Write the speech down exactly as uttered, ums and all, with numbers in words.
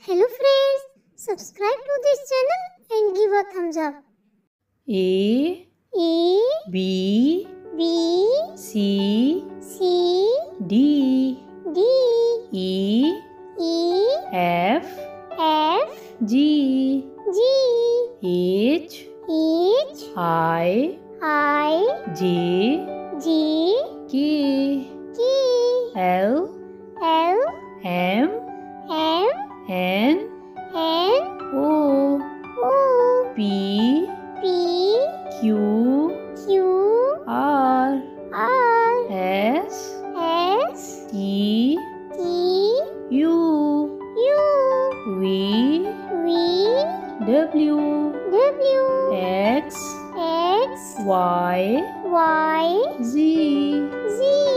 Hello friends, subscribe to this channel and give a thumbs up. A A B B C C D D E E F F G G H H I I J J K K L L M M N N O O P P Q Q R R S S T T U U V V W W X X Y Y Z Z